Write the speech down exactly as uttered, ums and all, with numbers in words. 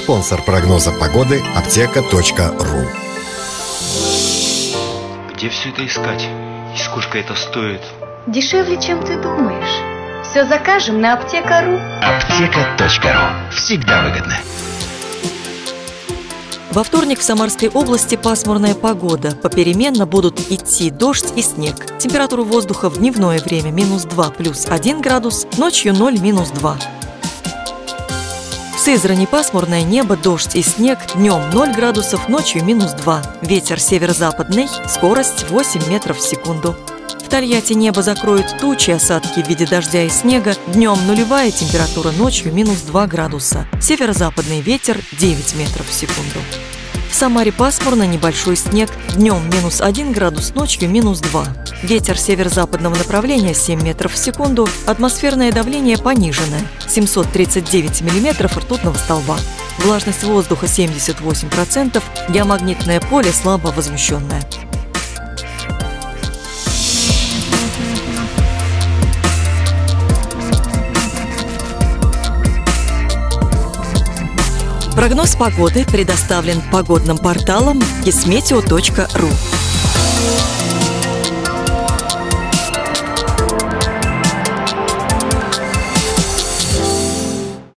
Спонсор прогноза погоды – аптека точка ру. Где все это искать? И сколько это стоит? Дешевле, чем ты думаешь. Все закажем на аптека точка ру. аптека точка ру. Всегда выгодно. Во вторник в Самарской области пасмурная погода. Попеременно будут идти дождь и снег. Температура воздуха в дневное время минус два плюс один градус, ночью ноль минус два. В Сызрани пасмурное небо, дождь и снег, днем ноль градусов, ночью минус два. Ветер северо-западный, скорость восемь метров в секунду. В Тольятти небо закроют тучи, осадки в виде дождя и снега, днем нулевая температура, ночью минус два градуса. Северо-западный ветер девять метров в секунду. В Самаре пасмурно, небольшой снег, днем минус один градус, ночью минус два. Ветер северо-западного направления семь метров в секунду, атмосферное давление пониженное, семьсот тридцать девять миллиметров ртутного столба. Влажность воздуха семьдесят восемь процентов, геомагнитное поле слабо возмущенное. Прогноз погоды предоставлен погодным порталом кисметео точка ру.